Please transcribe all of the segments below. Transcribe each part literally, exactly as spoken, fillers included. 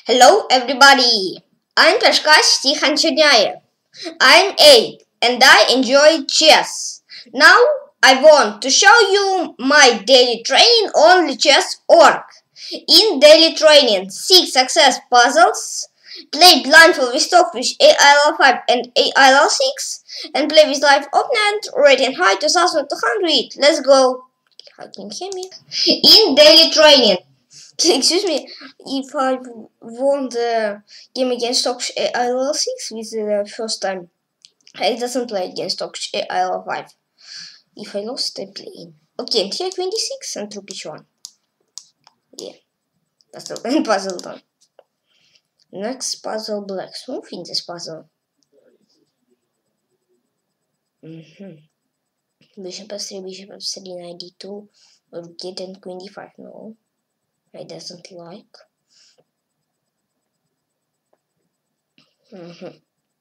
Hello everybody, I'm PeshkaCh Tykhon Cherniaiev. I'm eight and I enjoy chess. Now I want to show you my daily training on lichess dot org. In daily training, six success puzzles, play blindfold with stockfish A I L five and A I L six, and play with live opponent, rating high two thousand two hundred. Let's go. How can you hear me? In daily training. Excuse me, if I won the game against Stockfish A I L six with the first time, I doesn't play against Stockfish A I L five. If I lost, I play in. Okay, here twenty-six and rook h one. Yeah, that's the puzzle done. Next puzzle, black smooth in this puzzle. Mm-hmm. Bishop f three, bishop f three, knight d two, rook eight and queen d five. No, I doesn't like. Mm-hmm.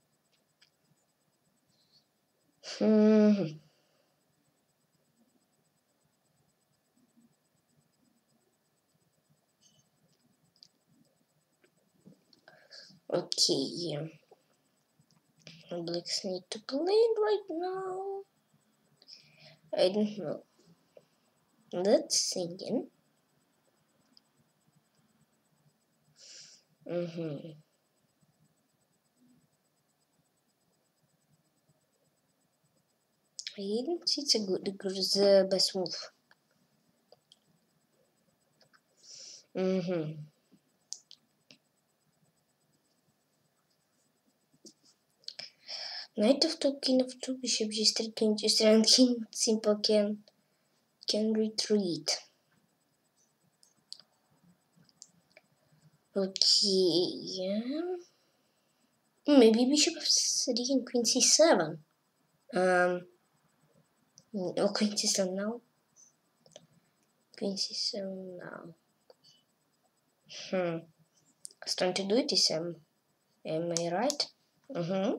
Mm-hmm. Okay, yeah. Blacks need to play right now. I don't know. Let's sing in. Mm-hmm. I didn't see it's a good, the best move. Mm-hmm. Knight of two, king of two, bishop g three, king g three, and king simple can can retreat. Okay, yeah. Maybe bishop f three and queen c seven. Um. Oh, queen c seven now. Queen c seven now. Hmm. I was trying to do it this um. Am I right? Mm-hmm.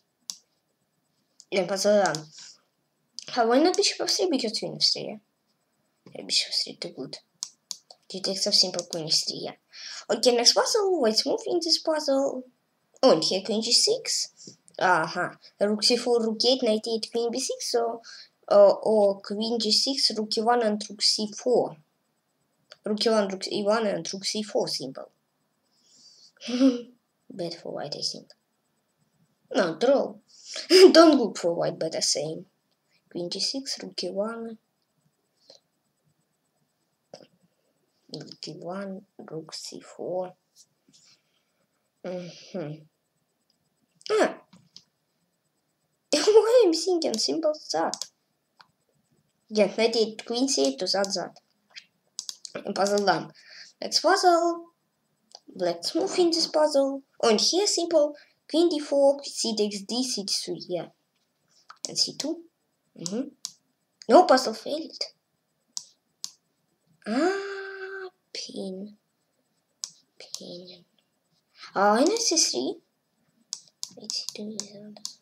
Yeah, puzzle done. How why not bishop f three? Because queen f three, yeah? Yeah, bishop f three too good. G takes of simple queen f three, yeah. Okay, next puzzle. White's move in this puzzle. Oh, and here queen g six. Uh-huh. Rook c four, rook eight, knight eight, queen b six, so uh, or queen g six, rook e one and rook c four. Rook e one, rook e one and rook c four simple. Bad for white, I think. No, draw. Don't look for white, better saying. Queen g six, rook e one, rook e one, rook c four. Mm-hmm. Ah. Why I'm thinking simple as that? Yeah, knight eight, queen c eight to that that. Puzzle done. Next puzzle. Let's move in this puzzle. Oh, and here simple. Queen d four, c takes d, c three, yeah. And c two. Mm-hmm. No, puzzle failed. Ah, pin. Pin. Ah, and c three. Wait, c two is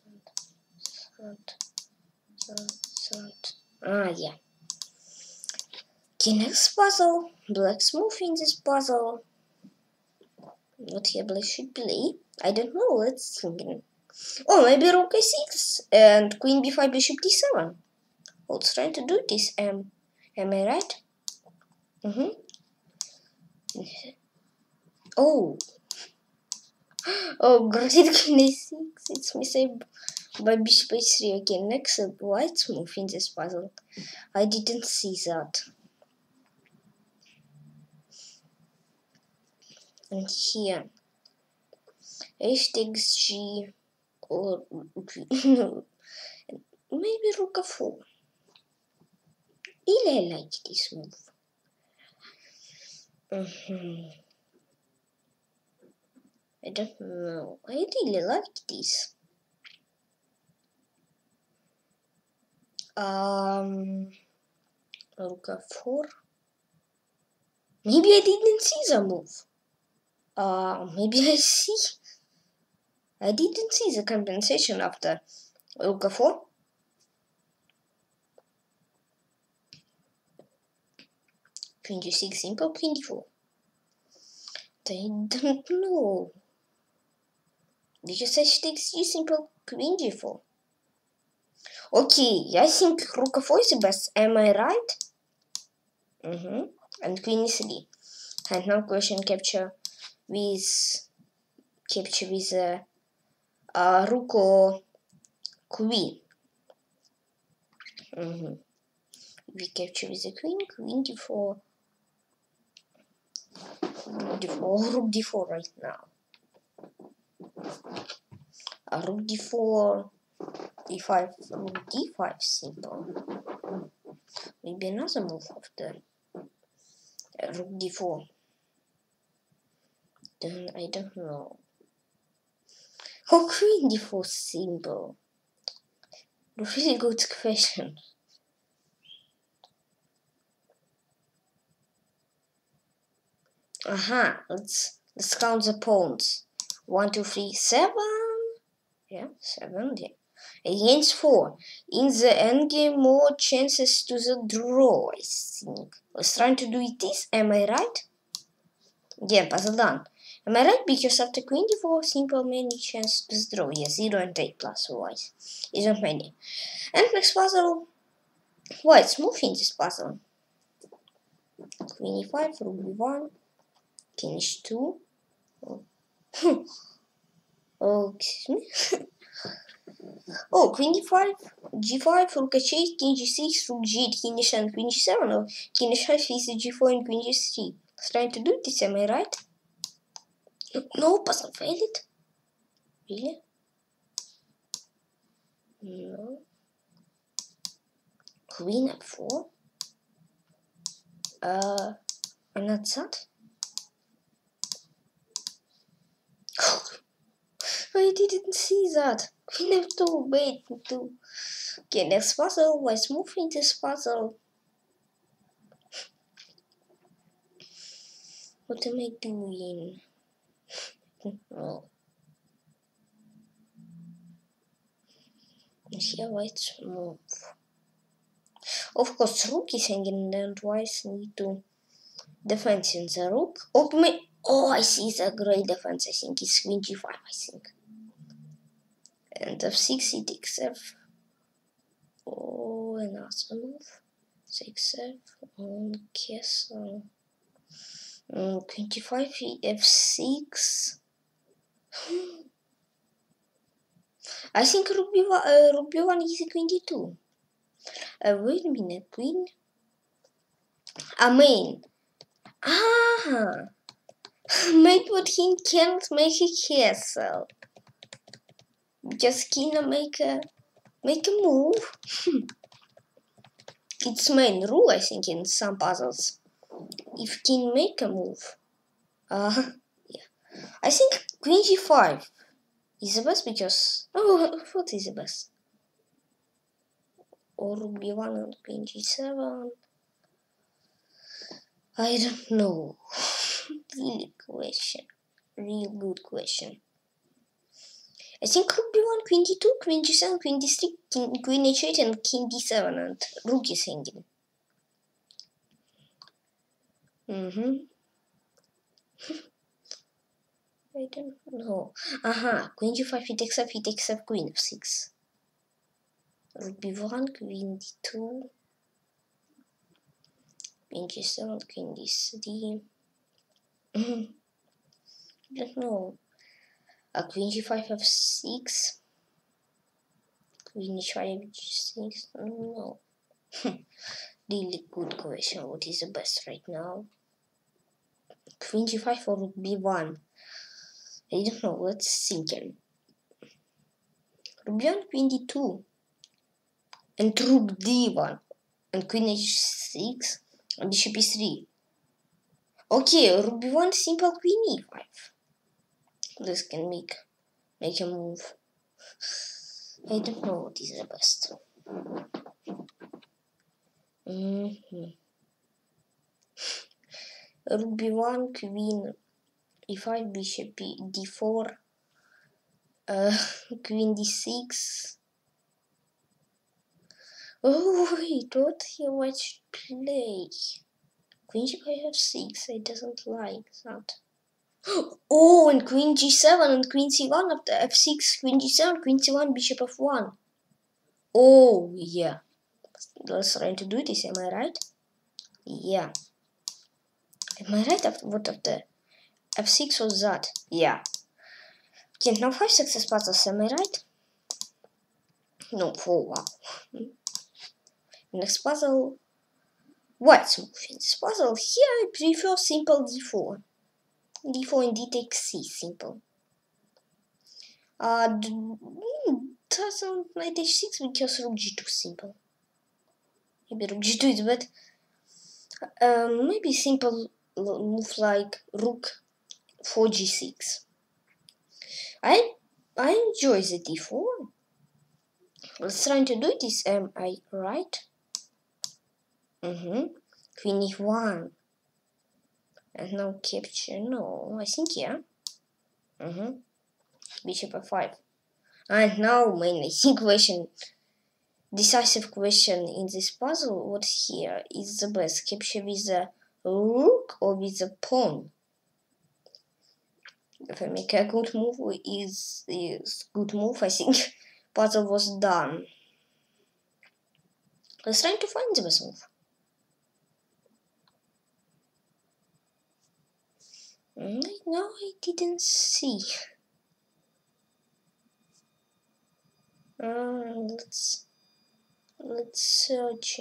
Ah, yeah. Okay, next puzzle. Black's move in this puzzle. What here black should play? I don't know, let's think. Oh, maybe rook a six and queen b five, bishop d seven. Let's try to do this. Um, am I right? Mm-hmm. Oh. Oh, great, queen a six. It's missing by bishop h three. Okay, next up, white's move in this puzzle. I didn't see that. And here, h takes g, or maybe rook a four. Really, I like this move. Mm-hmm. I don't know. I really like this. Um, rook a four. Maybe I didn't see the move. Uh, maybe I see. I didn't see the compensation after rook a four. Queen g six simple, queen d four. I don't know. Because I should take c simple queen g four. Okay, I think rook f four is the best. Am I right? Mm-hmm. And queen e three. And now question capture with capture with uh, uh, rook or queen. Mm-hmm. We capture with the queen, queen d four, rook d four, rook d four right now. Uh, rook d four, d five, rook d five simple. Maybe another move after uh, rook d four. Then I don't know. Oh, queen d four simple. Really good question. Aha, let's let's count the pawns. One, two, three, seven. Yeah, seven. Yeah. Against four. In the endgame, more chances to the draw, I think. Let's try to do it this. Am I right? Yeah, puzzle done. Am I right? Because after queen d four, simple many chances to the draw. Yeah, zero and eight plus wise. Isn't many. And next puzzle. White's move in this puzzle. Queen e five, rook b one, king h two. Oh, oh excuse me. Oh, queen d five, g five, rook h eight, king g six, rook g eight, king h seven, queen g seven, or king h five, is g four, and queen g three. Let's try to do this, am I right? No, puzzle failed. Really? No. Queen f four. Uh, I'm not that. I didn't see that. Queen f two, wait, two. Okay, next puzzle. Let's move in this puzzle. What am I doing? Oh. Here, let's move. Of course, rook is hanging, and white need to defend in the rook. Oh, my, oh, I see the great defense. I think it's queen g five, I think. And f six, it takes f. Oh, another move. six f on castle. Um, queen g five, f six. I think rook b one, uh, rook b one is queen d two. Uh, wait a minute, queen. I mean, ah, maybe what he can't make a castle. Just kinda make a make a move. It's main rule, I think, in some puzzles. If king make a move, uh, yeah, I think queen g five is the best because oh, what is the best? Or rook b one and queen g seven. I don't know. Really question. Real good question. I think rook b one, queen d two, queen g seven, queen d three, king, queen h eight, and king d seven, and rook is hanging. Mm-hmm. I don't know. Aha, queen g five, he takes f, he takes f, queen f six. Rook b one, queen d two, queen g seven, queen d three. I don't know. Uh, queen g five, f six. Queen h five, g six. I don't know. Really good question. What is the best right now? Queen g five or rook b one? I don't know. Let's think. Rook b one, queen d two, and rook d one, and queen h six, and bishop e three. Okay, rook b one, simple queen e five. This can make make a move. I don't know what is the best. Mm-hmm. Rook b one, queen e five, bishop d four, uh, queen d six. Oh wait, what he watched play? Queen g five f six. I doesn't like that. Oh, and queen g seven and queen c one after f six, queen g seven, queen c one, bishop f one. Oh, yeah. Let's try to do this, am I right? Yeah. Am I right? After, what after f six was that? Yeah. Okay, now five success puzzles, am I right? No, four, wow. Next puzzle. White's move. In this puzzle here I prefer simple d four. d four and d takes c, simple. Uh, doesn't knight h six because rook g two, simple. Maybe rook g two is better. Um, maybe simple move like rook four g six. I I enjoy the d four. Let's try to do this. Am I right? Mm-hmm. Queen e one. And now capture. No, I think yeah. Mm-hmm. Bishop f five. And now main I think question, decisive question in this puzzle. What here is the best? Capture with the rook or with the pawn? If I make a good move, is is good move. I think puzzle was done. Let's try to find the best move. No, I didn't see. Uh, let's let's search.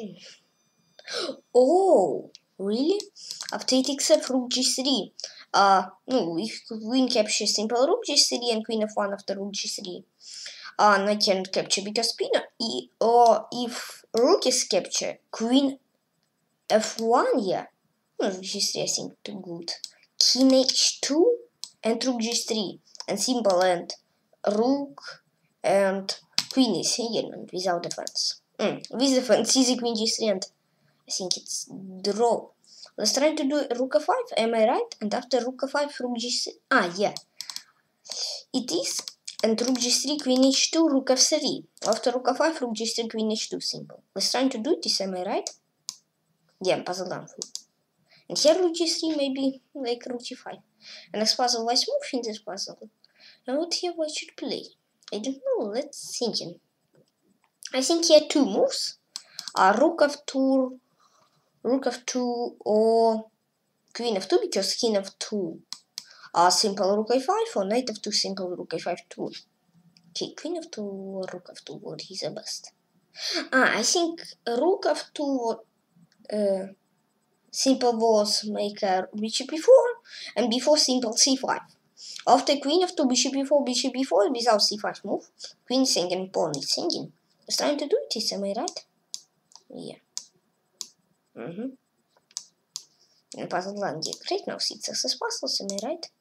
Oh, really? After it except rook g three. Uh, no, if queen captures simple rook g three and queen f one after rook g three. Uh, and I can't capture because queen e or if rook is captured, queen f one, yeah. No, rook g three I think too good. King h two and rook g three and simple and rook and queen is hidden without defense. Mm, with defense, easy queen g three and I think it's draw. Let's try to do rook f five, am I right? And after rook f five, rook g three. Ah, yeah. It is. And rook g three, queen h two, rook f three. After rook f five, rook g three, queen h two, simple. Let's try to do this, am I right? Yeah, puzzle done. And here rook g three, maybe like rook g five. And next puzzle, let's move in this puzzle. And what here I should play? I don't know, let's think. I think here two moves. Uh, rook f two, rook f two or queen f two because king f two. Uh, simple rook a five or knight f two, simple rook a five two. Okay, queen f two or rook f two, what is the best? Ah, I think rook f two uh, simple was make a bishop b four and before simple c five. After queen f two, bishop b four, bishop b four without c five move. Queen singing, pawn is singing. It's time to do it, am I right? Yeah. Mm-hmm. And puzzle landing. Great, now six success puzzles, am I right?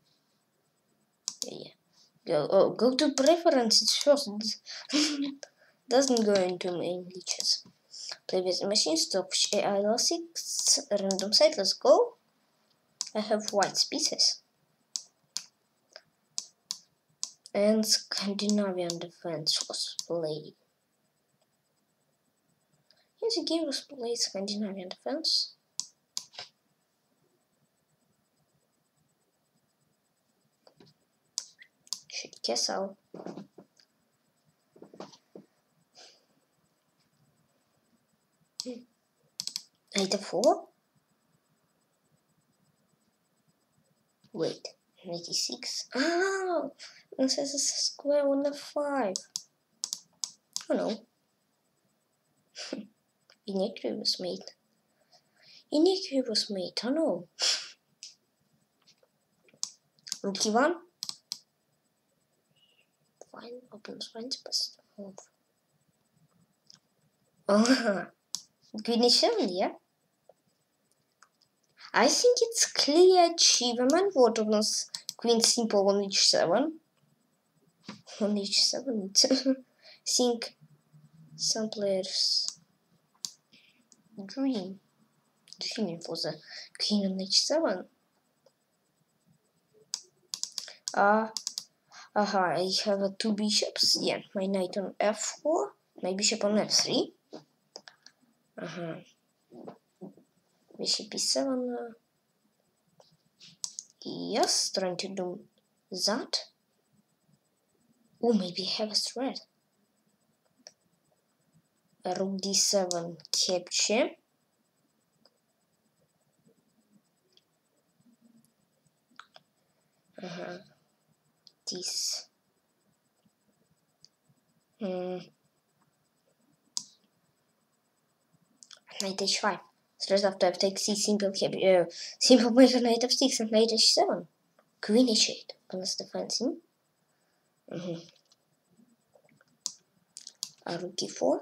Yeah. Go, oh, go to preferences first. Doesn't go into main lichess. Play with the machine, stop A I L six, random site, let's go. I have white pieces. And Scandinavian defense was played. In the game was played Scandinavian defense. Should castle. Knight f four. Wait, ninety-six. Oh, it says a square on f five. Oh no. Iniquity was made. Iniquity was made. Oh no. Rook e one. Fine, opens finds best move. Oh, queen e seven, yeah. I think it's clear achievement. What opens queen simple on h seven. On h seven, I think some players dream, dreaming for the queen on h seven. Ah, uh, aha, I have uh, two bishops. Yeah, my knight on f four, my bishop on f three. Uh-huh. Bishop e seven. Uh, Yes, trying to do that. Oh, maybe I have a threat. Rook d seven, capture. Uh-huh. This. Hmm. Knight h five. Straight after f takes c, simple capture. Uh, simple move knight f six and knight h seven. Queen h eight. Plus defensive. Mm-hmm. A rook e four.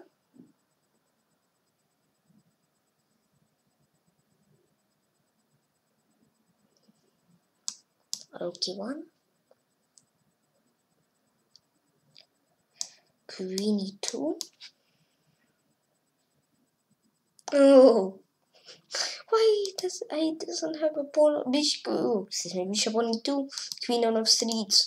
Rook e one. Queen e two. Oh, why does I doesn't have a pawn bishop? Oh, excuse me, bishop on e two, queen on f three. It's,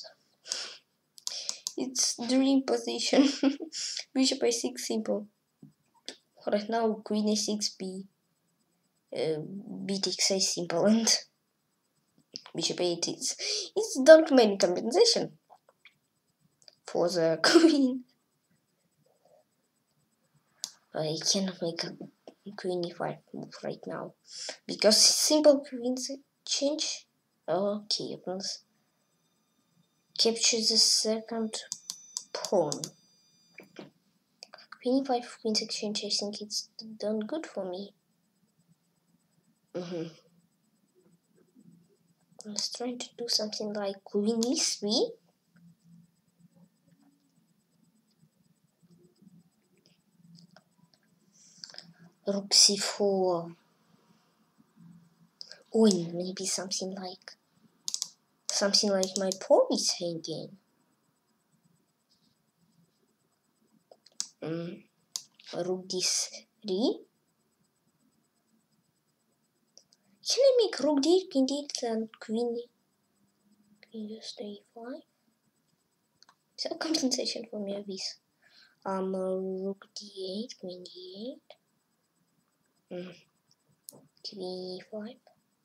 it's dream position. Bishop a six simple. Right now, queen a six b. Uh, b takes a simple and bishop a eight. It's it's don't main compensation for the queen. I cannot make a queen e five move right now because simple queens change. Okay, let's capture the second pawn. Queen e five, queen's exchange. I think it's done good for me. Mm-hmm. Let's try to do something like queen e three. Rook c four. Or maybe something like something like my pawn is hanging. Mm. Rook d three. Can I make rook d eight, queen d eight, and queen queen just a five? So compensation for me of this. Um, uh, rook d eight, queen d eight. Mm. Queen e five.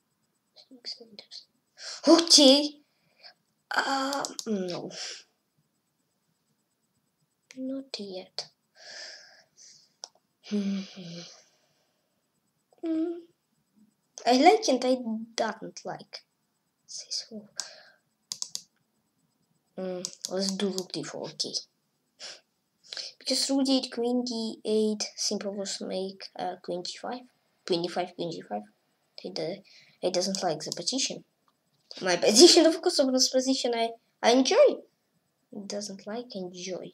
Okay. Uh, no. Not yet. Mm-hmm. Mm. I like and I don't like this move. Mm. Let's do rook d four, okay. Because rook d eight, queen d eight, simple was make uh, queen g five. Queen d five, queen g five. It, uh, it doesn't like the position. My position, of course, of this position I, I enjoy. It doesn't like enjoy.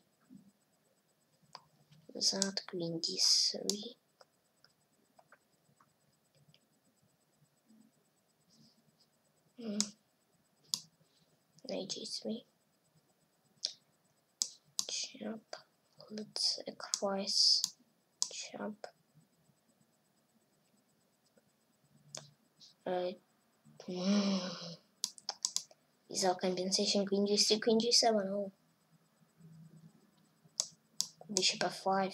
That queen d three. Mm. Knight g three. Jump. Let's sacrifice. Jump. Right. Mm. Without compensation, queen g three, queen g seven. Oh. Bishop f five.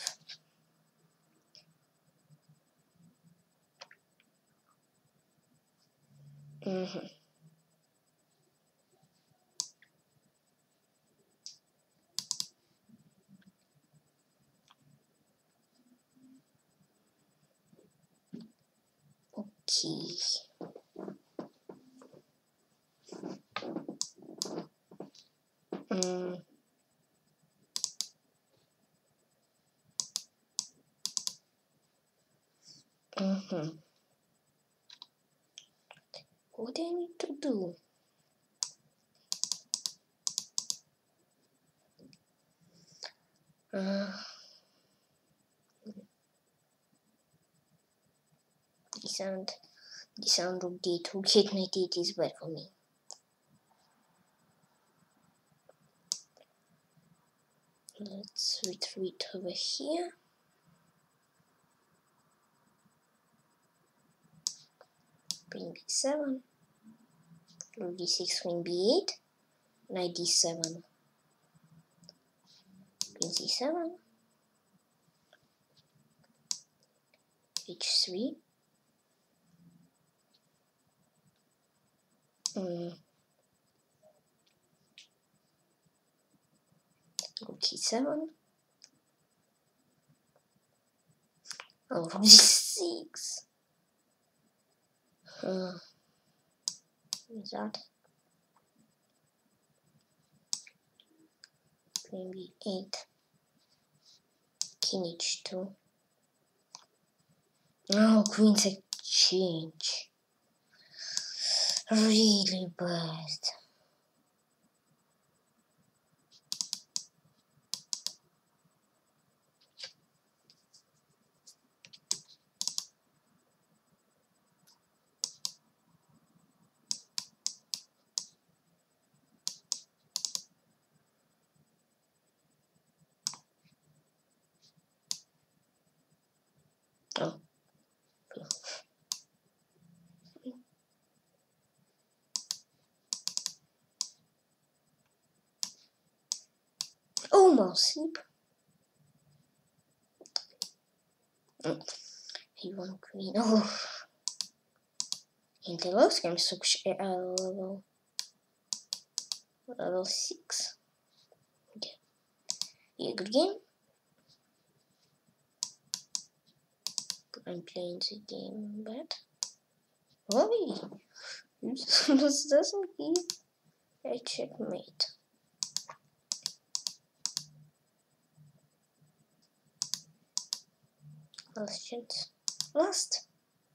Mm-hmm. Okay. Mm. Mm-hmm. What do I need to do? Uh, the sound, the sound rook d eight, rook eight, knight eight is bad for me. Let's retreat over here. Queen b seven. Rook d six, queen b eight. Knight d seven. Queen c seven. h three. Mm. Okay, seven. Oh, six. Uh, is that? Maybe eight. King h two. Oh, queen's exchange. Really bad. Oh. Almost sleep. Mm. He won queen. Oh. In the last game, so uh, level level six. Okay. Yeah, good game. I'm playing the game, but why? This doesn't give a checkmate. Last chance. Last.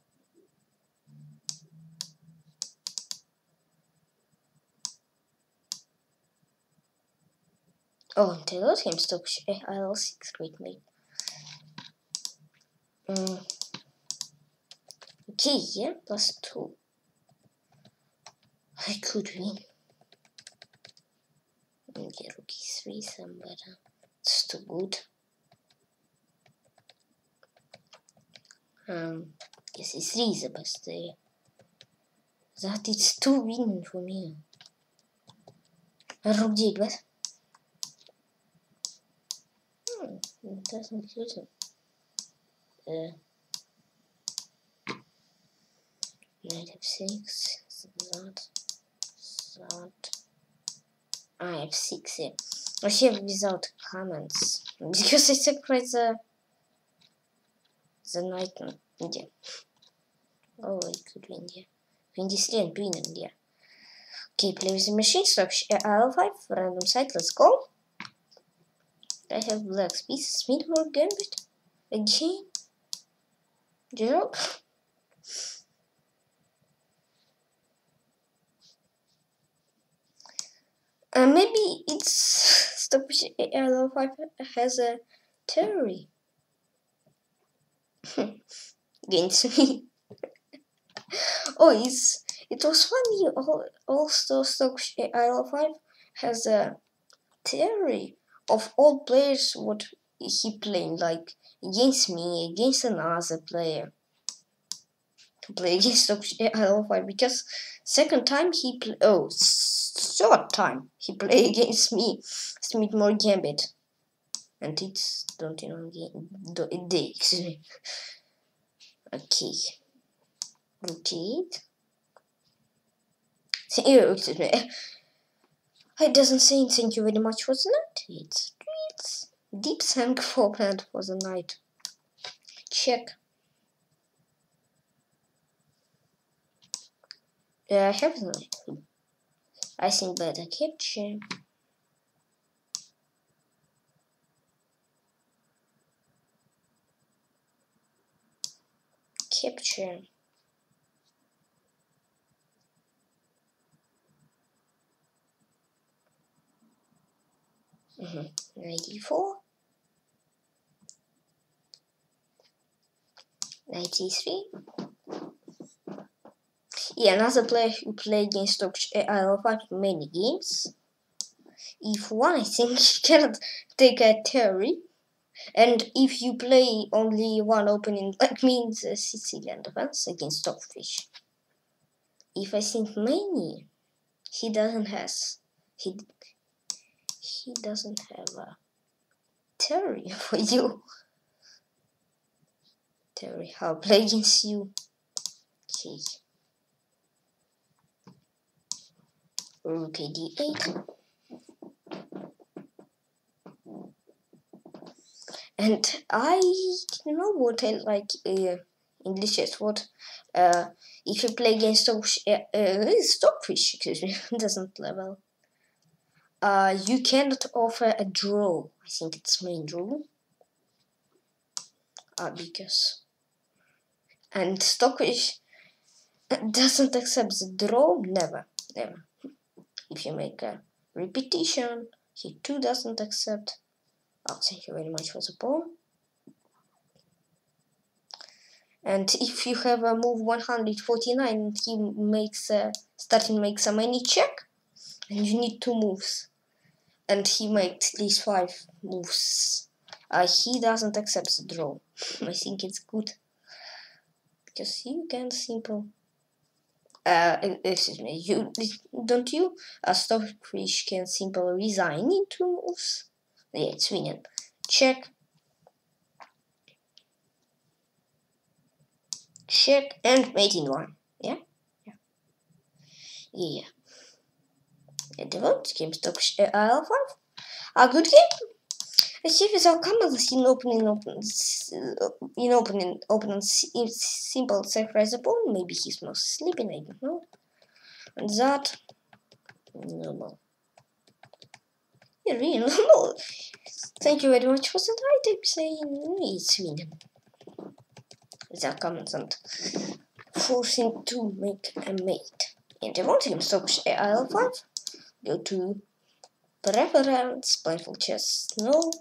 Oh, until those games took I L six, great mate. Mm. Okay, yeah, plus two. I could win. Yeah, rookie three, some better. It's too good. Um, yes, it's three is the best there. That it's too winning for me. Rook d eight, what? Hmm, it doesn't use it. Uh, knight f six, that, that. I f six, yeah. I have without comments because I sacrificed the the knight. Yeah. Oh, I could win, yeah. Queen d three and queen and yeah. Okay, play with the machine. Stop L five, random site. Let's go. I have black pieces. Mid more gambit again. Zero. Uh, maybe it's stop L five has a theory against me. Oh, it's it was funny. Also, Stock L five has a theory of all players what he playing, like against me, against another player. To play against Stock L five because second time he play oh third time he play against me, Smith more gambit, and it's don't you know game day excuse me. Okay. Rotate. Oh, excuse me. It doesn't say thank you very much for the night. It's, it's deep thank for plan for the night. Check. Yeah, I have the night. I think better capture. Capture. Mm-hmm. ninety-four. ninety-three. Yeah, another player who played against I L five many games. If one, I think he cannot take a theory. And if you play only one opening, like me in the Sicilian defense against Stockfish. If I think many, he doesn't has he he doesn't have a theory for you. Theory how to play against you. Okay. rook a d eight. And I don't know what I like uh, in lichess. What uh, if you play against stock, uh, uh, stockfish, excuse me, doesn't level. Uh, you cannot offer a draw. I think it's main rule. Uh, because and stockfish doesn't accept the draw. Never, never. If you make a repetition, he too doesn't accept. Oh, thank you very much for the pawn. And if you have a move one hundred forty-nine and he makes a, starting makes a mini check, and you need two moves, and he makes these five moves, uh, he doesn't accept the draw. I think it's good, because you can simple. Uh, excuse me, you don't you? A stockfish can simply resign in two moves. Yeah, it's winning. Check. Check and mate in one. Yeah? Yeah. Yeah. Yeah, the vote game stock uh, L five. A good game. I see if I'll come as in opening opens uh, in opening opponents in simple sacrifice the pawn. Maybe he's not sleeping, I don't know. And that normal. Yeah, really normal. Thank you very much for the right. I'm saying it's winning. That comes and forcing to make a mate. And the vote game stock L five. Go to preference, playful chess, no.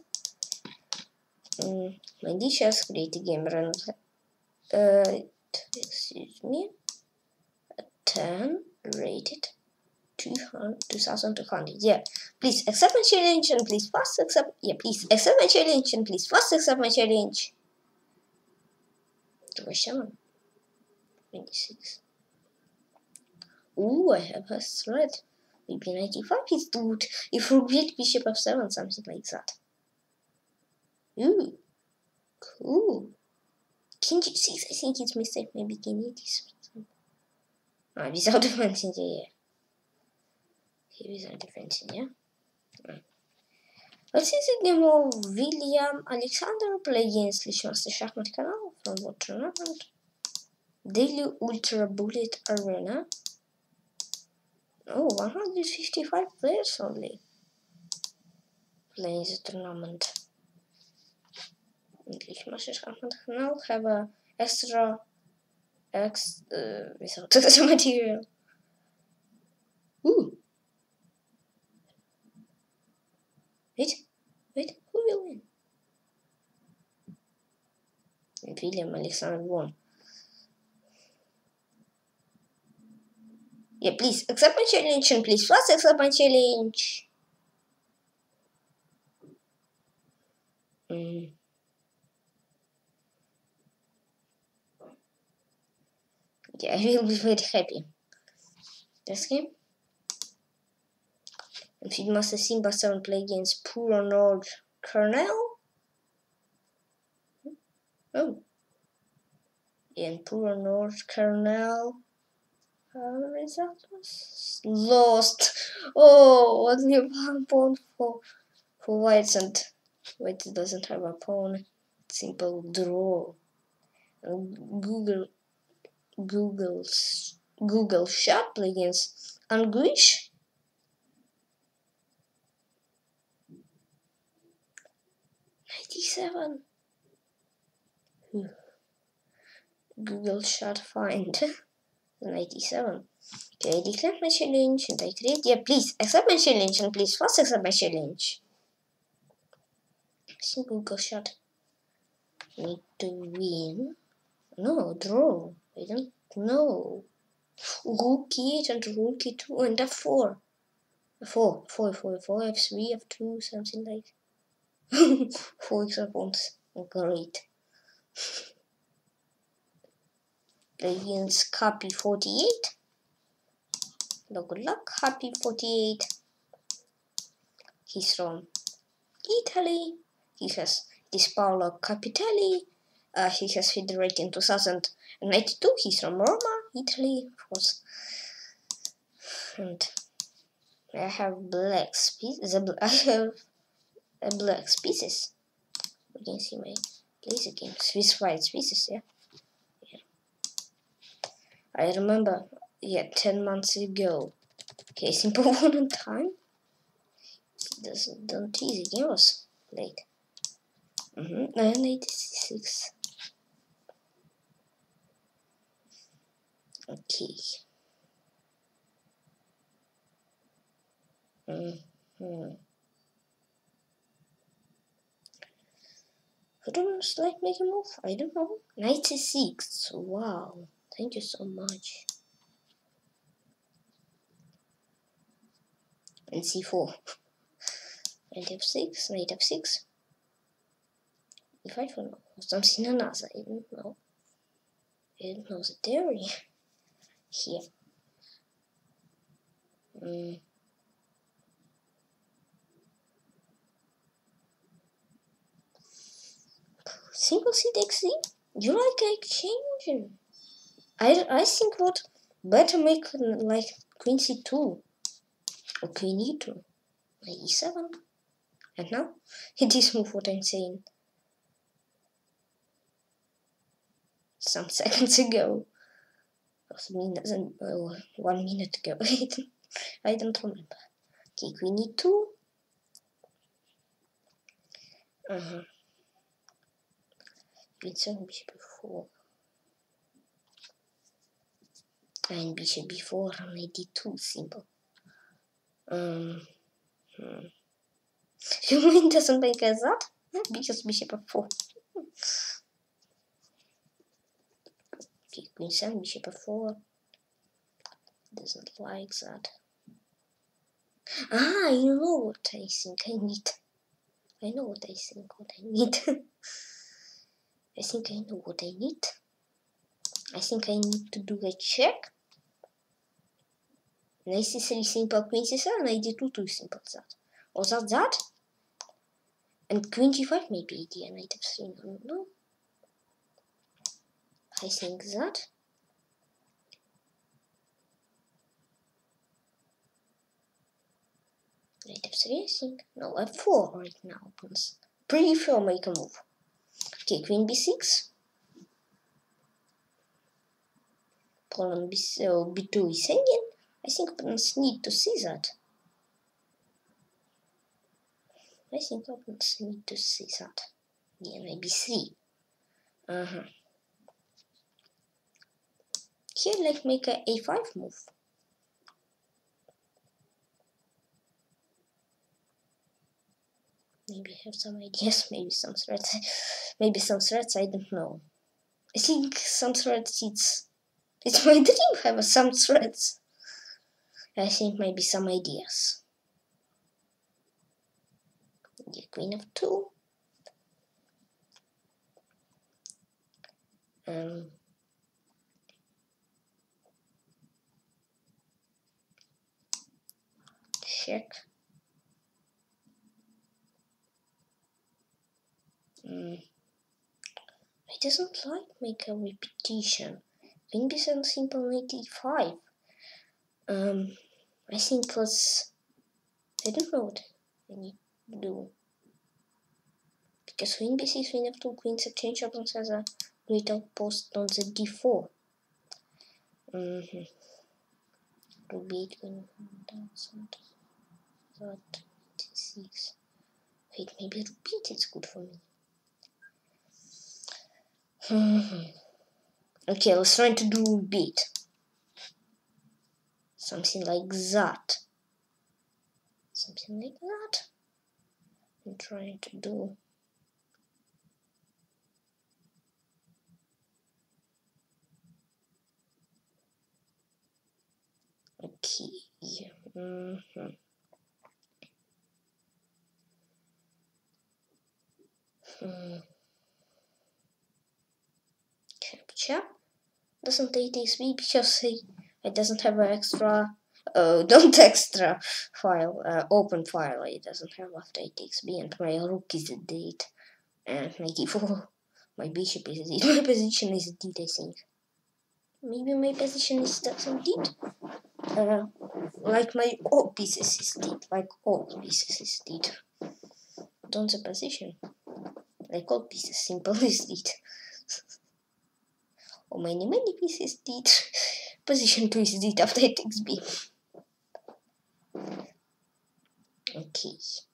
Mm, my lichess, create a game run. Uh, excuse me. ten, rated two thousand two hundred. Yeah, please accept my challenge and please fast accept. Yeah, please accept my challenge and please fast accept my challenge. twenty-seven, twenty-six. Ooh, I have a thread. Maybe ninety-five is good. If you get bishop f seven, something like that. Ooh, cool. King g six, I think it's mistake. Maybe king eighty-seven. Ah, without defending, yeah. Here without defending, yeah. Right. Let's see the game of William Alexander play against LiveStream Шахмат Канал from what tournament? Daily Ultra Bullet Arena. Oh, one hundred fifty-five players only playing the tournament. LiveStream Шахмат Канал have a extra X uh, without the material. Ooh. Wait, wait, who will win? And William Alexander won. Yeah, please accept my challenge and please first accept my challenge. Mm. Yeah, I will be very happy. This game. And Feedmaster Simba seven play against Puro Nord Kernel. Oh. And Puro Nord Kernel. How the result was lost. Oh, only one pawn for for whites, and white doesn't have a pawn. Simple draw. And Google Google's Google shot play against Anguish. ninety-seven. Google shot find. ninety-seven. Okay, I declare my challenge and I create. Yeah, please accept my challenge and please first accept my challenge. I think Google shot. Need to win. No, draw. I don't know. Rook e eight and rook e two and f four. f four, four, four, four, f three, f two, something like. Four extra pawns. Great. Against copy forty-eight. No, good luck, happy forty-eight. He's from Italy. He has this Paolo Capitelli. Uh, he has federated in two thousand ninety-two. He's from Roma, Italy, of course. And I have black pieces. I have a black pieces. You can see my place again. Swiss white pieces, yeah. yeah. I remember, yeah, ten months ago. Okay, simple one on time. This don't easy game was late. Mm-hmm. nine eighty-six. Okay. Mm-hmm. Who don't like make a move? I don't know. ninety-six. Wow. Thank you so much. And c four. Knight f six. Knight f six. e five or no? Something another. I don't know. I don't know the theory. Here. Mm. Single c takes c? You like exchanging? I, I think what better make like queen c two or queen e two, like e seven. And now it is move what I'm saying. Some seconds ago, or minutes, uh, one minute ago. I don't remember. Okay, queen e two. Uh huh. Queen seven, bishop b four. And bishop b four and knight d two, simple. Um, hmm. You mean doesn't make as that? Because bishop f four. Okay, queen seven, bishop f four. Doesn't like that. Ah, you know what I think I need. I know what I think what I need. I think I know what I need. I think I need to do a check. Knight c three simple, queen c seven, knight d two too simple that. Or that that? And queen g five maybe idea, knight f three, I don't know. I think that. Knight f three, I think. No, f four right now. Prefer make a move. Okay, queen b six. Pawn b, uh, b two is hanging. I think opponents need to see that. I think opponents need to see that. Yeah, maybe three. Uh-huh. Here, let's make a a five move. Maybe I have some ideas, maybe some threats. Maybe some threats, I don't know. I think some threats, it's... It's my dream have some threats. I think maybe some ideas. Yeah, queen of two. Um... Check. Mm. I doesn't like make a repetition. Queen b seven simple knight e five. Um, I think let's. I don't know what I need to do. Because queen b six, queen f two, queen's exchange opens has a great outpost on the d four. Mm-hmm. Rook b eight, queen that six. Wait, maybe rook b eight is good for me. Mm-hmm. Okay, let's try to do rook b eight. Something like that. Something like that. I'm trying to do. Okay. Yeah. Mm-hmm. Hmm. Capture doesn't take X B because it, it doesn't have an extra. Oh, don't extra file. Uh, open file. It doesn't have after eight X B, and my rook is a date, and my d four, my bishop is a date. My position is a date. I think. Maybe my position is some date. uh, like my all pieces is did, like all pieces is did. Don't the position, like all pieces, simple is did. Or many many pieces did. Position two is did after it takes B. Okay.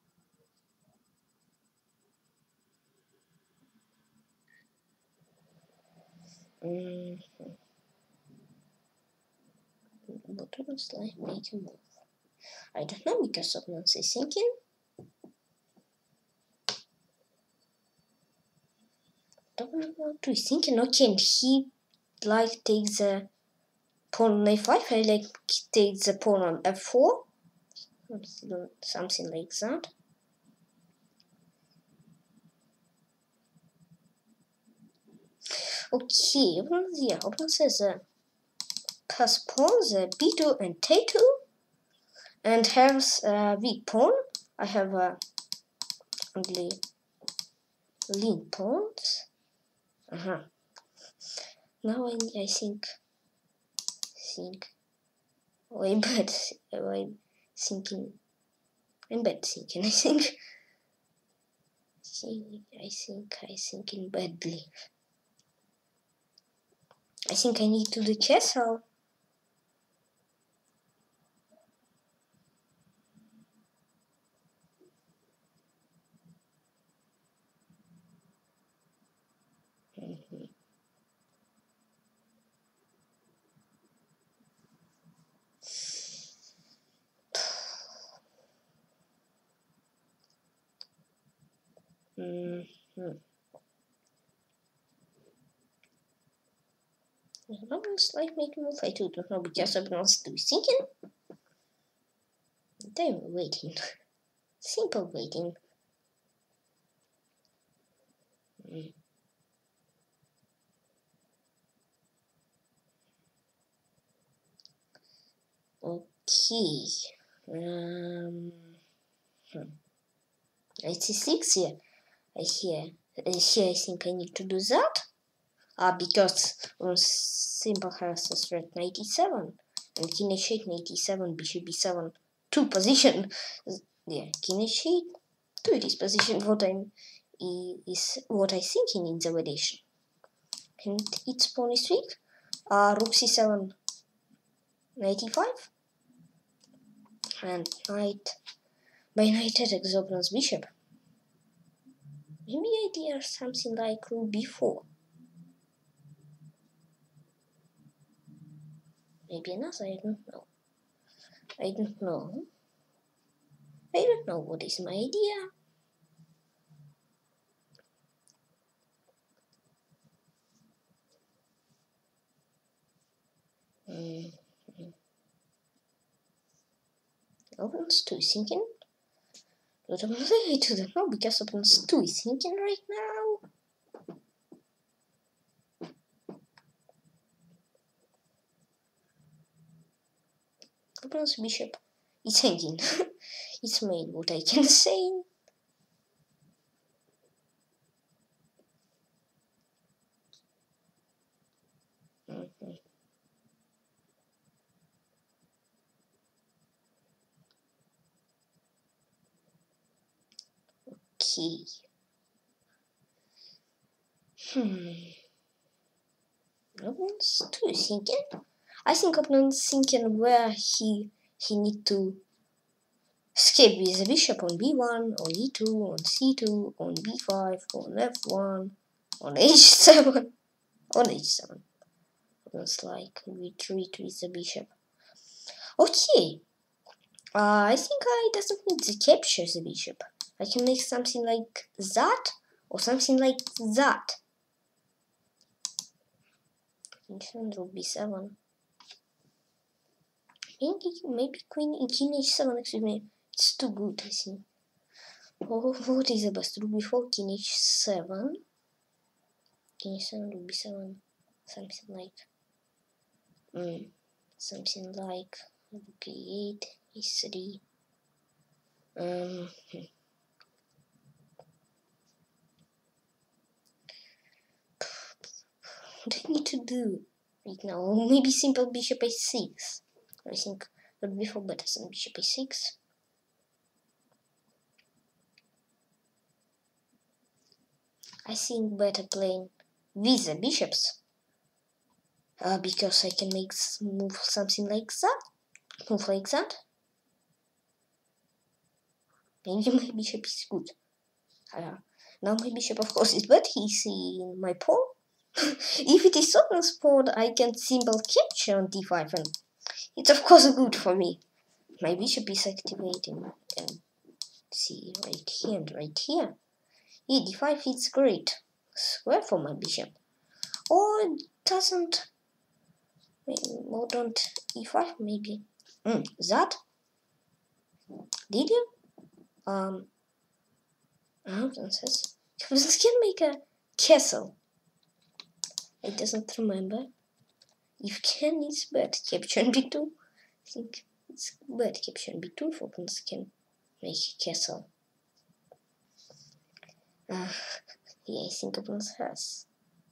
Mm. What was like make a move? I don't know because of not thinking. Don't know what to thinking. Okay, and he like takes the pawn on a five. I like takes the pawn on f four. Something like that. Okay, yeah, open says uh, pass pawn the b two and t two, and has a uh, weak pawn. I have uh, only lean pawns. Uh huh. Now I, I think think. Oh, I'm bad. Oh, I'm thinking. I'm bad thinking. I think. I think I thinking badly. I think I need to do castle. Mm-hmm. Mm-hmm. It's like making move. I don't know because I'm not still thinking. Then waiting. Simple waiting. Mm. Okay. Um. Hmm. eighty-six here. I hear. Here I think I need to do that. Ah, uh, because um, simple has a threat ninety-seven and king h eight ninety-seven, bishop b seven, two position. Yeah, king h eight, two this position. What I'm is what I thinking in the variation. And its pawn is weak. Uh, rook c seven, ninety-five, and knight by knight attacks opponent's bishop. Maybe idea something like rook b four. Maybe another, I don't know. I don't know. I don't know what is my idea. Mm-hmm. Opponent's two thinking. But I don't know because opponent's two is thinking right now. Opponent's bishop is hanging. It's made what I can say. Mm-hmm. Okay. Hmm. Opponent's two is thinking. I think opponent's thinking where he he need to escape with the bishop on b one, on e two, on c two, on b five, on f one, on h seven, on h seven. It's like retreat with the bishop. Okay. Uh, I think I doesn't need to capture the bishop. I can make something like that or something like that. Rook b seven. Maybe maybe queen in king h seven. Excuse me. It's too good, I think. Oh, what is the best? Rook b four, king h seven. King h seven, rook b seven. Something like. Mm, something like rook e eight, e three. Um. What do I need to do right now? Maybe simple bishop h six. I think would be for better than bishop a six. I think better playing with the bishops, uh, because I can make move something like that, move like that. Maybe my bishop is good. Uh, now my bishop, of course, is bad. He's in my pawn. If it is certain spot, I can simple capture on d five, and it's of course good for me. My bishop is activating, and see right here and right here. Yeah, d five is great square for my bishop. Or it doesn't. Why don't e five maybe? Mm, that? Did you? Um. Oh, princess. Princess can make a castle. I doesn't remember. If can, it's bad. Capture on b two. I think it's bad. Capture on b two for princess can make a castle. Uh, yeah, I think princess has.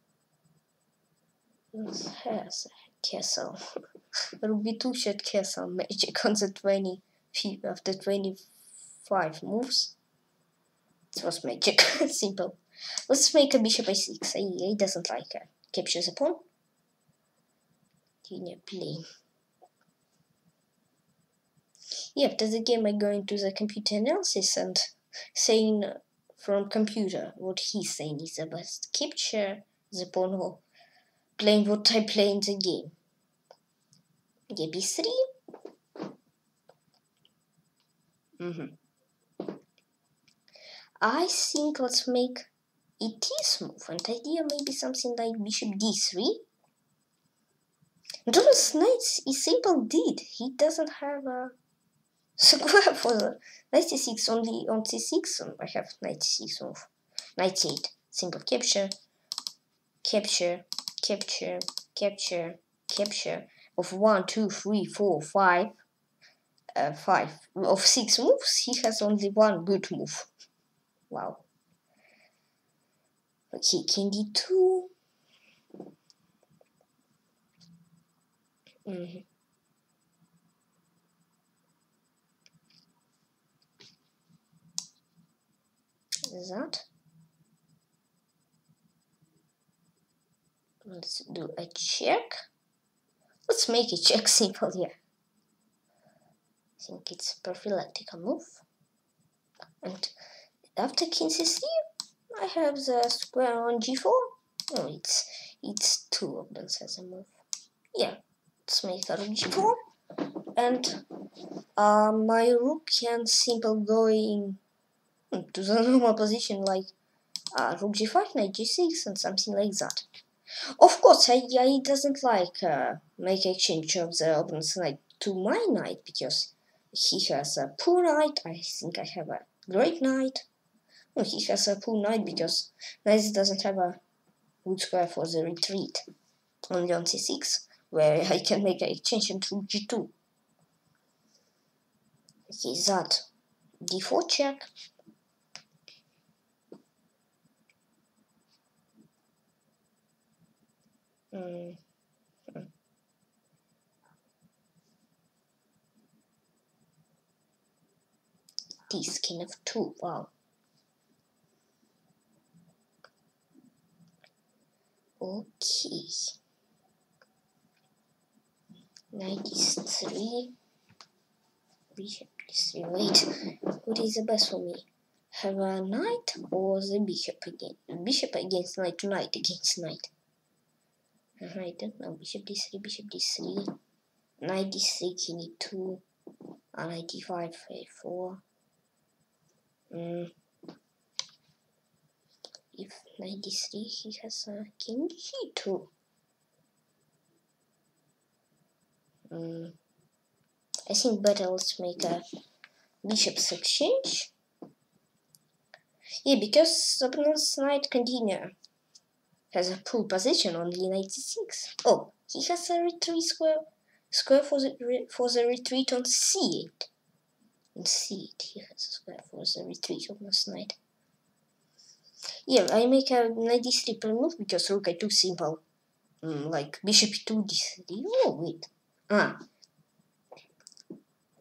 Princess has a castle. Rook b two shot castle magic on the twenty after twenty-five moves. It was magic. Simple. Let's make a bishop a six. He doesn't like it. Capture the pawn. Continue play. Yeah, after the game I go into the computer analysis and saying from computer what he's saying is the best. Capture the pawn or playing what I play in the game. Yeah, b three. Mm-hmm. I think let's make it is move, and idea maybe something like bishop d three. Jonas knight is simple did. He doesn't have a square for the knight c six, only on c six. I have knight c six move. Knight c eight. Simple capture. Capture. Capture. Capture. Capture. Of one, two, three, four, five. Uh, five. Of six moves, he has only one good move. Wow. Okay, king d two. Mm-hmm. That. Let's do a check. Let's make a check simple here. I think it's prophylactic move. And after king c three, I have the square on g four. No, it's it's two of them as a move. Yeah, let's make a rook g four. And uh, my rook can simple going to the normal position like uh, rook g five, knight g six, and something like that. Of course, I, I doesn't like uh, make exchange of the opponent's knight to my knight because he has a poor knight. I think I have a great knight. No, he has a poor knight because knight doesn't have a good square for the retreat. Only on c six, where I can make an exchange into g two. Okay, that d four check. Mm. This king of two. Wow. Okay. Knight is three. Bishop is three. Wait, what is the best for me? Have a knight or the bishop again? Bishop against knight, knight against knight. I don't know. Bishop d three, bishop d three. Knight d three, king e two. Uh, knight d five, a four. Mm. If knight d three, he has a king g two. Mm. I think better let's make a bishop's exchange. Yeah, because opponent's knight continue has a poor position, only knight c six. Oh, he has a retreat square square for the re, for the retreat on c eight. On c eight, he has a square for the retreat of this knight. Yeah, I make a knight d three per move because rook i two simple, mm, like bishop e two d three. Oh wait, ah,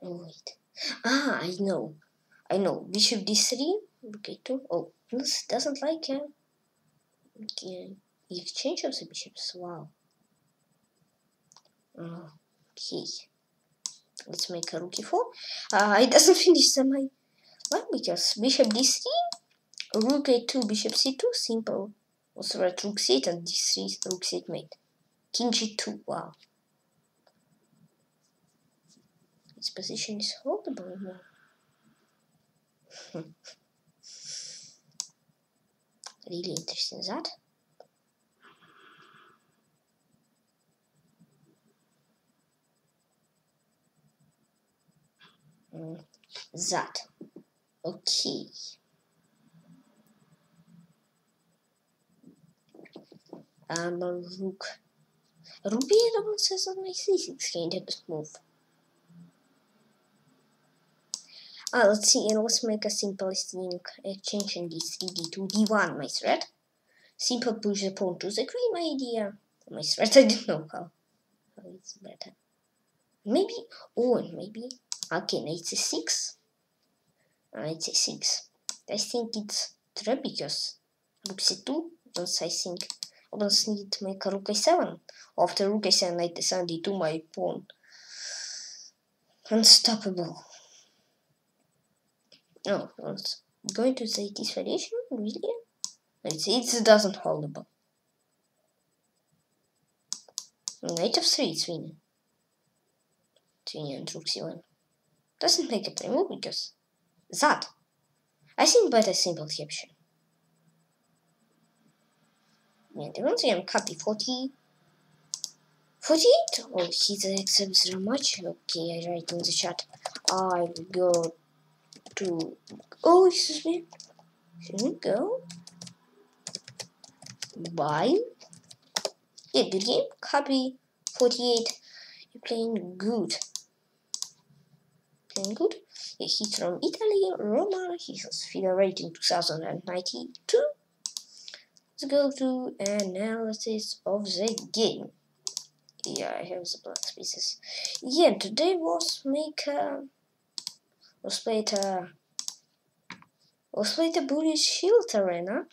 Oh, wait. Ah, I know. I know. Bishop d three. Rook a two. Oh, this doesn't like it. Okay. The exchange of the bishops. Wow. Okay. Let's make a rook e four. Uh, it doesn't finish the my. Well, because bishop d three, rook a two, bishop c two, simple. Also at rook c eight and d three, rook c eight mate. King g two. Wow. This position is holdable now. Really interesting that. Mm, that. Okay. Um, rook. Rook b double says on my c six game didn't move. Ah, let's see, and let's make a simple thing. Exchange in d three, d two, d one, my threat. Simple push the pawn to the queen, my dear. My threat, I don't know how. How it's better. Maybe, oh, and maybe. Okay, knight c six. Knight c six. I think it's trap because rook c two. Once I think, once need to make a rook a seven. After rook a seven, knight a seven, d two, my pawn. Unstoppable. No, let's going to say this variation, really? Let's see, it doesn't hold the ball. Knight of three, it's winning. It's winning and rook c one. Doesn't make a play move because that. I think better simple option. Yeah, the ones I'm copy forty. forty-eight? Oh, he accepts very much. Okay, I write in the chat. I will go to. Oh, excuse me. Here we go. Bye. Yeah, good game. Copy forty-eight. You're playing good. Playing good. Yeah, he's from Italy, Roma. He has fide rating two thousand ninety-two. Let's go to analysis of the game. Yeah, I have the black spaces. Yeah, today was make a was played a was played a bullish shield arena.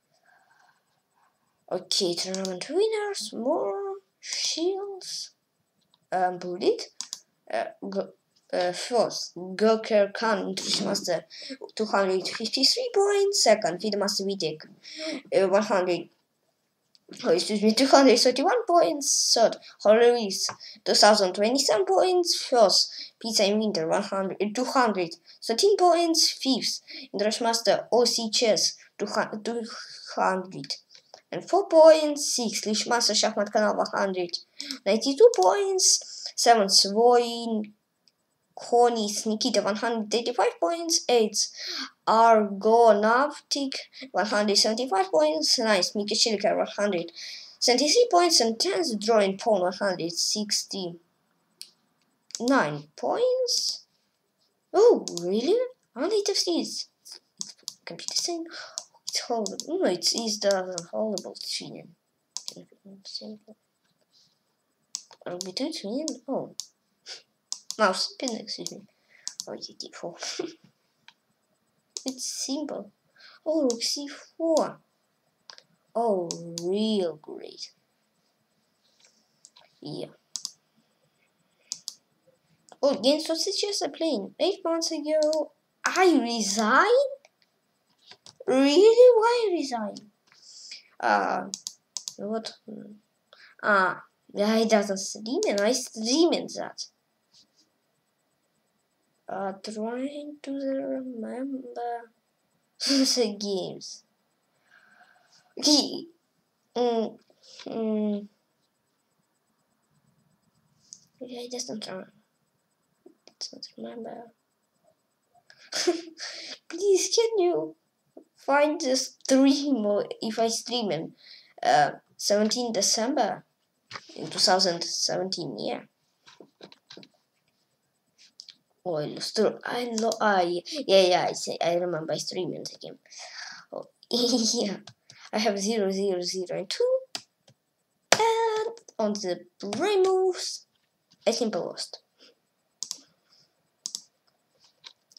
Okay, tournament winners, more shields. Um, bullied. Uh, go, uh, first, Gokher Khan, International Master, two hundred fifty-three points. Second, Fide Master Vitek, uh, one hundred. Oh, excuse me, two hundred thirty-one points. Third, Holloway's two thousand twenty-seven points. Fourth, Pizza in Winter, one hundred, two hundred thirteen points. Fifth, International Master O C Chess, two hundred and four points. Sixth, Lichess Shachmat Kanal, one hundred ninety-two points. Seventh, Voin Konis Nikita, one hundred eighty-five points. Eighth, Argonautic, one hundred seventy-five points. Ninth, Mika Shilika, one hundred seventy-three points. And tenth, Drawing Pawn, one hundred sixty-nine points. Oh, really? one hundred fifties. Computer saying it's holdable. No, it's is the holdable twin. Simple. Are we two twin? Oh. Mouse pin, excuse me. Oh, you d four. It's simple. Oh, rook c four. Oh, real great. Yeah. Oh, against sausages I playing eight months ago. I resigned? Really? Why resign? Uh, what? Ah, I doesn't stream and I stream in that. Uh, trying to remember the games. Okay. Mm, mm. I just don't remember. Don't remember. Please, can you find the stream or if I stream in uh, seventeenth December in two thousand seventeen? Yeah. Oh, I lost. I lo. Ah, yeah, yeah, yeah. I say. I remember I streamed the game. Oh, yeah. I have zero, zero, zero, and two. And on the brain moves, I simply lost.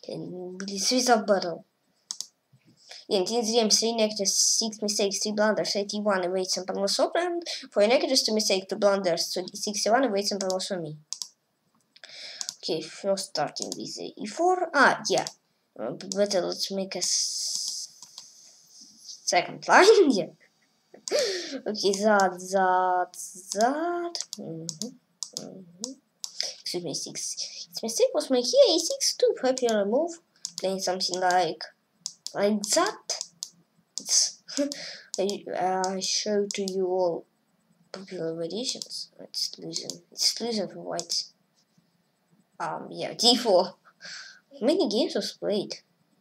And this is a battle. In this game, three negatives, six mistakes, three blunders, eighty-one awaits and penalties opponent. For negatives, two mistakes, two blunders, sixty-one awaits and penalties for me. Okay, first starting with the e four. Ah, yeah. Uh, better let's make a second line. Yeah. Okay, that, that, that. Mm-hmm. Mm-hmm. Excuse me, six. Its mistake was my here a six two popular move. Playing something like like that. It's I, uh, I show to you all popular variations. It's losing. It's losing for whites. Um, yeah, d four. Many games was played.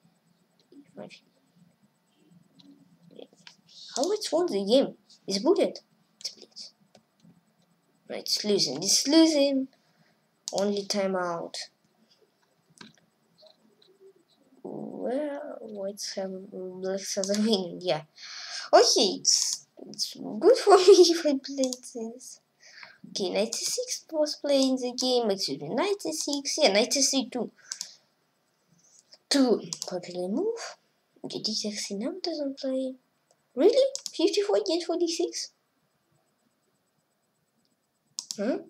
How it's won the game? It's bullet. It's right, it's losing. It's losing. Only timeout. Well, whites have blacks as a win. Yeah. Okay, it's it's good for me if I played this. Okay, ninety-six was playing the game. Excuse me, ninety-six. Yeah, ninety-three too. Two popular move. Okay, d six now doesn't play. Really? fifty-four against forty-six? Huh?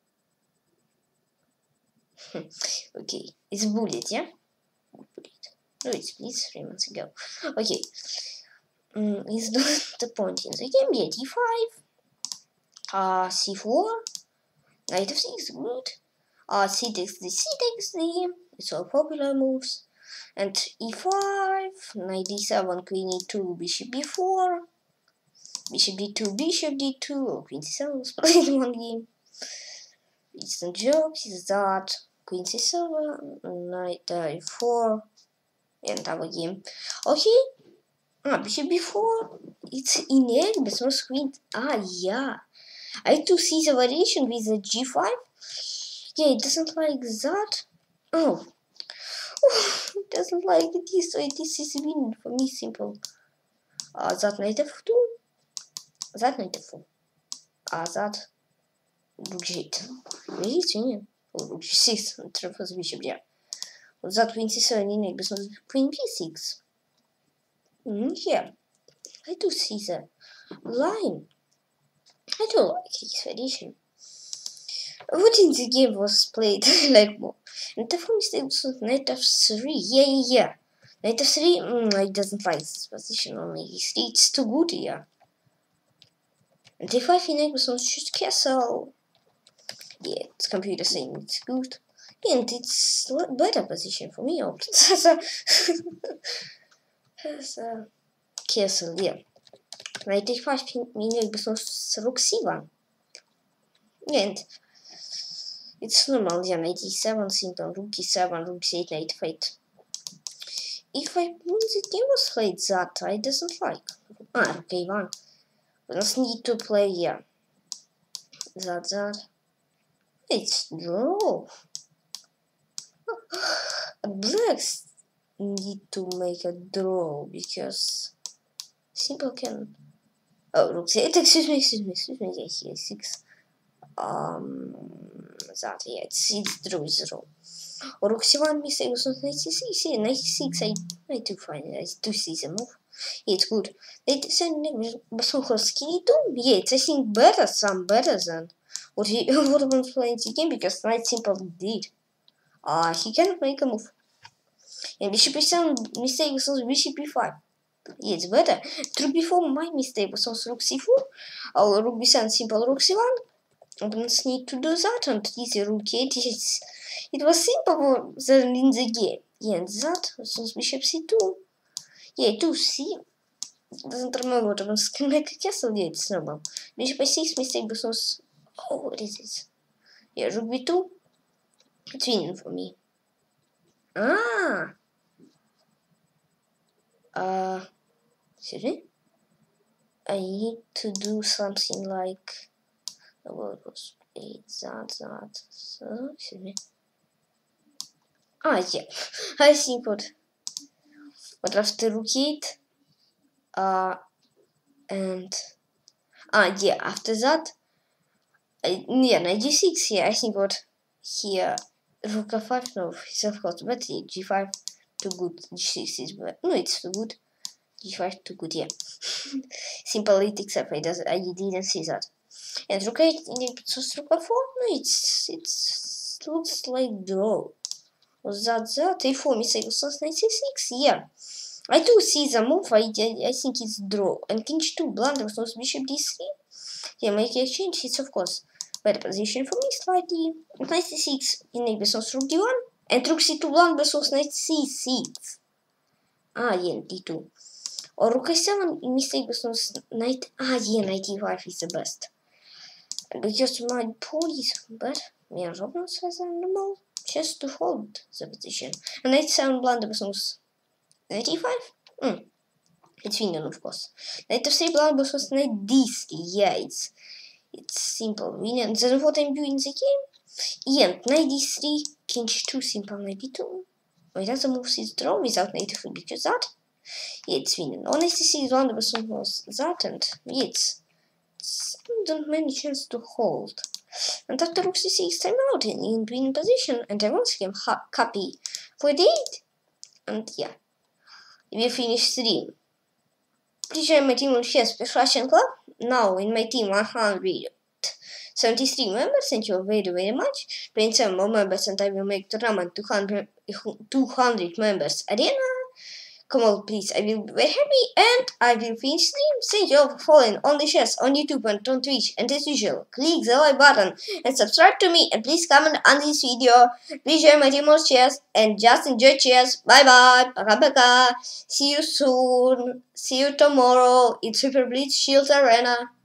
Okay, it's bullet, yeah? Bullet. No, it's please three months ago. Okay. Mm, it's not the point in the game. Yeah, d five. Uh, c four. Knight of six, good. Uh, c takes the, c takes the. It's all popular moves. And e five. Knight d seven, queen e two, bishop b four. Bishop d two, bishop d two. Oh, queen c seven was played in one game. It's no joke, is that queen c seven, knight e four, and our game. Okay, ah, bishop b four, it's in egg, but no queen. Ah, yeah, I do see the variation with the g five. Yeah, it doesn't like that. Oh, oh it doesn't like this, so this is win for me, simple. Ah, uh, that knight f two, that knight f four, ah, uh, that. Rook g eight. Really? It's winning. Oh, rook g six. Trifles bishop, yeah. That queen c seven in egg, but queen b six. Mm, yeah. I do see the line. I do like his variation. What in the game was played like more? And the first mistake was knight f three. Yeah, yeah, yeah. Knight f three, mm, I doesn't like this position only. It's too good, yeah. And d five in egg, but shoot castle. Yeah, it's computer saying it's good. And it's a better position for me. As a, as a castle, yeah. Knight h five meaning because rook c one. And it's normal, yeah, knight e seven, simple, rook e seven, rook c eight, knight f eight. If I win the game was played that, I doesn't like. Ah, rook a one. We just need to play, yeah. That, that. It's draw. Blacks need to make a draw because simple can. Oh, rook c eight. Excuse me, excuse me, excuse me. Yeah, here six. Um, that yeah, it's it's draw is draw. Or rook c one mistake was not ninety-six. Yeah, ninety-six. I I do find I do see the move. Yeah, it's good. They send skinny too. Yeah, it's I think better, some better than. What he would have been playing the game because Knight simple did. Ah, uh, he cannot make a move. And bishop e seven mistake was also bishop e five. Yeah, it's better. Rook b four, my mistake was also rook c four. Or rook b seven, simple rook c one. Opponents need to do that, and easy rook eight. It's, it was simple than in the game. Yeah, and that was bishop c two. Yeah, two c. Doesn't remember what opponents can make a castle. Yeah, it's normal. Bishop a six mistake was. Oh, what is this? Yeah, rook b two. It's winning for me. Ah! Uh, excuse me? I need to do something like. The word was eight, that, that. So, excuse me. Ah, yeah. I think what. What after rook eight. Uh, and. Ah, yeah, after that. I, yeah, knight g six, yeah, I think what here, rook f five, no, it's of course, but g five, too good. G six is bad. No, it's too good. G five too good, yeah. Simple it, except I, does, I didn't see that. And rook eight in rook f four? No, it's it's looks like draw. Was that that? a four mistake was ninety-six? Yeah. I do see the move, I, I, I think it's draw. And king g two blunder was bishop d three. Yeah, make a exchange, it's of course better position for me slightly. ninety-six in a versus rook d one. And rook c two blunder versus ninety-six. Ah, yeah, d two. Or rook a seven in mistake versus knight. Ah, yeah, knight e five is the best. Because my pawn is bad. Yeah, Robinson has a normal just to hold the position. And knight seven blunder versus knight e five? Hmm. It's winning, of course. Knight f three blunder versus knight d three. Yeah, it's it's simple. Winning. Then what I'm doing in the game? And knight d three, king g two, simple knight b two. Why does the move is draw without knight f three? Because that? Yeah, it's winning. On knight c six blunder versus that, and yeah, it's, it's don't many chance to hold. And after rook c six, time out in, in winning position, and I once again copy forty-eight. And yeah, we finish stream. Please join my team on ChessBase Russian Club. Now in my team one hundred seventy-three members. Thank you very very much. twenty-seven more members, and I will make tournament two hundred, two hundred members arena. Come on, please. I will be very happy, and I will finish stream. Thank you all for following on the chess on YouTube and on Twitch. And as usual, click the like button and subscribe to me. And please comment on this video. Please join my team on chess and just enjoy chess. Bye bye. Paka-paka. See you soon. See you tomorrow in Super Blitz Shield Arena.